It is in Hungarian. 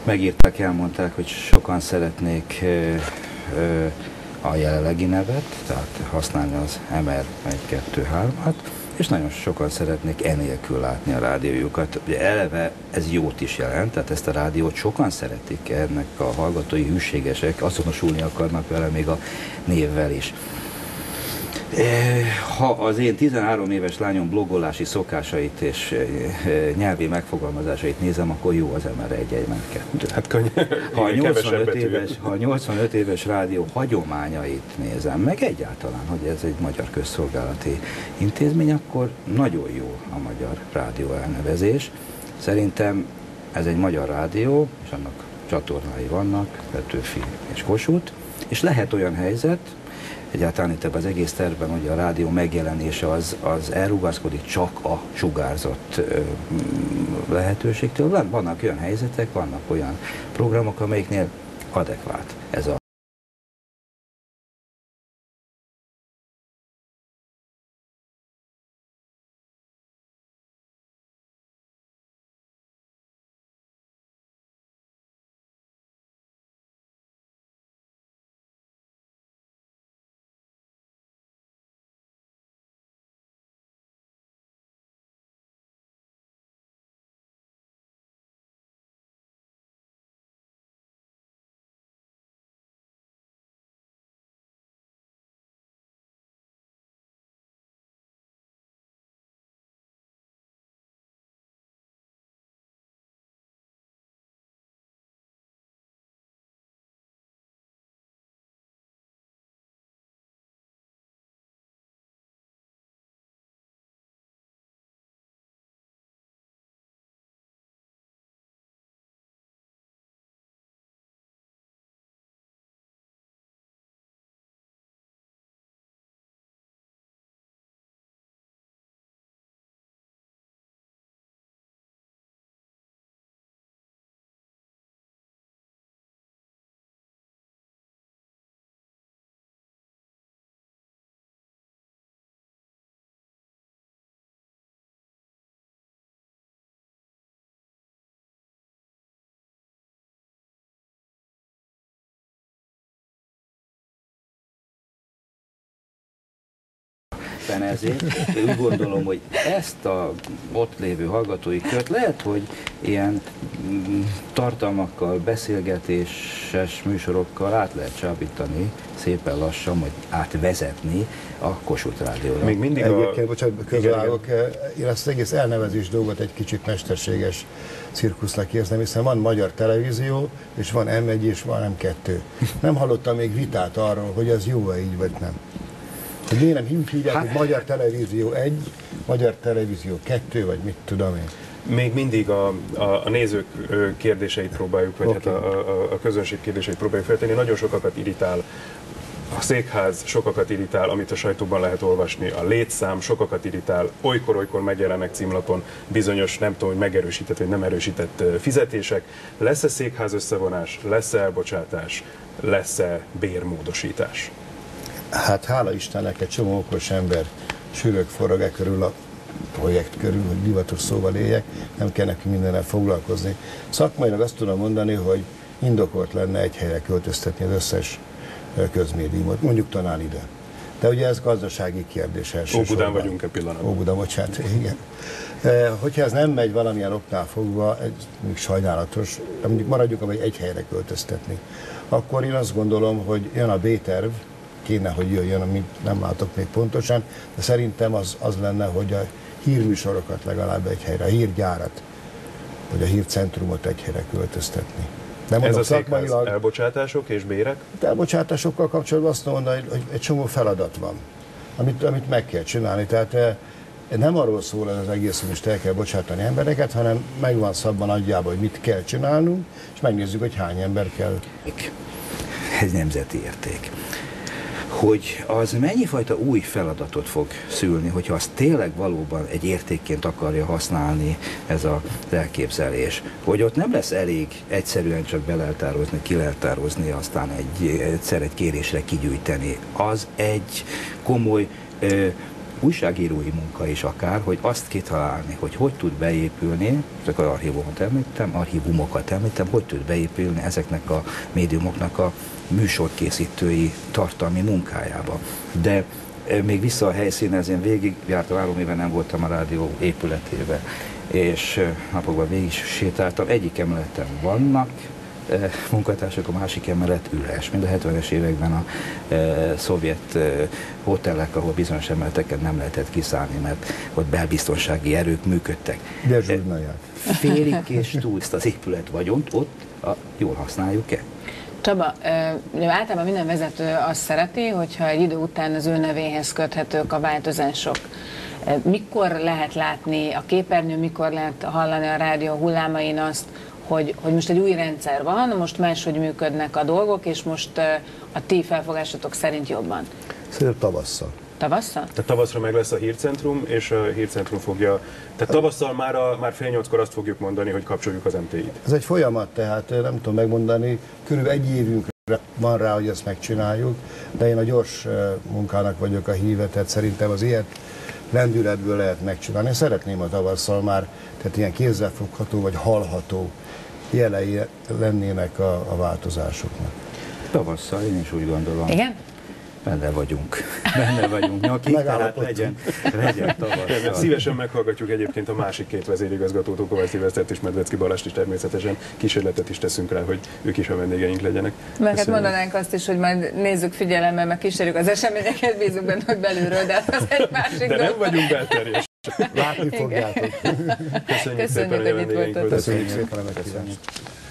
Megírták, elmondták, hogy sokan szeretnék a jelenlegi nevet, tehát használni az MR 1-2-3-at, és nagyon sokan szeretnék enélkül látni a rádiójukat. Ugye eleve ez jót is jelent, tehát ezt a rádiót sokan szeretik, ennek a hallgatói hűségesek, azonosulni akarnak vele még a névvel is. Ha az én 13 éves lányom blogolási szokásait és nyelvi megfogalmazásait nézem, akkor jó az MR1-1-2. Hát könnyen. Ha a 85 éves rádió hagyományait nézem, meg egyáltalán, hogy ez egy magyar közszolgálati intézmény, akkor nagyon jó a magyar rádió elnevezés. Szerintem ez egy magyar rádió, és annak csatornái vannak, Petőfi és Kossuth, és lehet olyan helyzet, egyáltalán itt az egész tervben, hogy a rádió megjelenése az elrugaszkodik csak a sugárzott lehetőségtől. Vannak olyan helyzetek, vannak olyan programok, amelyiknél adekvát ez a ezért úgy gondolom, hogy ezt a ott lévő hallgatói kört lehet, hogy ilyen tartalmakkal, beszélgetéses műsorokkal át lehet csábítani, szépen lassan, vagy átvezetni a Kossuth Rádióra. Még mindig egyébként, bocsánat, közölállok, én ezt az egész elnevezés dolgot egy kicsit mesterséges cirkusznak érzem, hiszen van magyar televízió, és van M1 és van M2. Nem hallottam még vitát arról, hogy ez jó-e így, vagy nem. Hogy miért nem hívják, hogy Magyar Televízió 1, Magyar Televízió 2, vagy mit tudom én. Még mindig a nézők kérdéseit próbáljuk, vagy okay. Hát a közönség kérdéseit próbáljuk feltenni. Nagyon sokakat irritál a székház, sokakat irritál, amit a sajtóban lehet olvasni, a létszám, sokakat irritál, olykor-olykor megjelennek címlapon bizonyos, nem tudom, hogy megerősített vagy nem erősített fizetések. Lesz-e székház összevonás, lesz-e elbocsátás, lesz-e bérmódosítás? Hát hála Istennek egy csomó okos ember sűrög forog körül a projekt körül, hogy divatos szóval éljek, nem kell neki mindennel foglalkozni. Szakmailag azt tudom mondani, hogy indokolt lenne egy helyre költöztetni az összes közmédiumot, mondjuk talán ide. De ugye ez gazdasági kérdés elsősorban. Óbudán vagyunk-e pillanatban? Óbudán, bocsánat, igen. Hogyha ez nem megy valamilyen oknál fogva, ez még sajnálatos, mondjuk maradjunk, amely egy helyre költöztetni, akkor én azt gondolom, hogy jön a B-terv, kéne, hogy jöjjön, amit nem látok még pontosan, de szerintem az lenne, hogy a hírműsorokat legalább egy helyre, a hírgyárat, vagy a hírcentrumot egy helyre költöztetni. De mondom, ez a székház elbocsátások és bérek? Elbocsátásokkal kapcsolatban azt mondom, hogy egy csomó feladat van, amit meg kell csinálni. Tehát nem arról szól ez az egész, hogy most el kell bocsátani embereket, hanem megvan szabban nagyjából, hogy mit kell csinálnunk, és megnézzük, hogy hány ember kell. Ez nemzeti érték. Hogy az mennyi fajta új feladatot fog szülni, hogyha az tényleg valóban egy értékként akarja használni ez az elképzelés. Hogy ott nem lesz elég egyszerűen csak beleltározni, kileltározni, aztán egyszer egy kérésre kigyűjteni. Az egy komoly újságírói munka is akár, hogy azt kitalálni, hogy tud beépülni, ezek az archívumokat említem, hogy tud beépülni ezeknek a médiumoknak a műsorkészítői tartalmi munkájába. De még vissza a helyszínhez, én végigjártam, 3 éve nem voltam a rádió épületébe, és napokban végig sétáltam, egyik emeleten vannak munkatársak, a másik emelet üres, mint a 70-es években a szovjet hotelek, ahol bizonyos emeleteket nem lehetett kiszállni, mert ott belbiztonsági erők működtek. Félig és túl ezt az épület vagyont ott jól használjuk-e? Csaba, általában minden vezető azt szereti, hogyha egy idő után az ő nevéhez köthetők a változások. Mikor lehet látni a képernyőn, mikor lehet hallani a rádió hullámain azt, hogy most egy új rendszer van, most máshogy működnek a dolgok, és most a ti felfogásotok szerint jobban? Szerintem tavasszal. Tavasszal? Tehát tavaszra meg lesz a hírcentrum, és a hírcentrum fogja... Tehát tavasszal már fél 8-kor azt fogjuk mondani, hogy kapcsoljuk az MTI-t. Ez egy folyamat, tehát nem tudom megmondani, körülbelül 1 évünk van rá, hogy ezt megcsináljuk, de én a gyors munkának vagyok a híve, tehát szerintem az ilyet lendületből lehet megcsinálni. Én szeretném a tavasszal már, tehát ilyen kézzelfogható vagy hallható jelei lennének a változásoknak. Tavasszal én is úgy gondolom. Igen? Benne vagyunk nyakig, tehát legyen tavasszal. Szívesen meghallgatjuk egyébként a másik 2 vezérigazgatótól, Kovács Szilvesztert és Medvecki Balást is természetesen. Kísérletet is teszünk rá, hogy ők is a vendégeink legyenek. Meg hát mondanánk azt is, hogy majd nézzük figyelemmel, meg kísérjük az eseményeket, bízunk benne, hogy belülről, de az egy másik de nem vagyunk belterjes. Látni fogjátok. Köszönjük szépen, hogy itt voltatok. Köszönjük szépen a meghívást.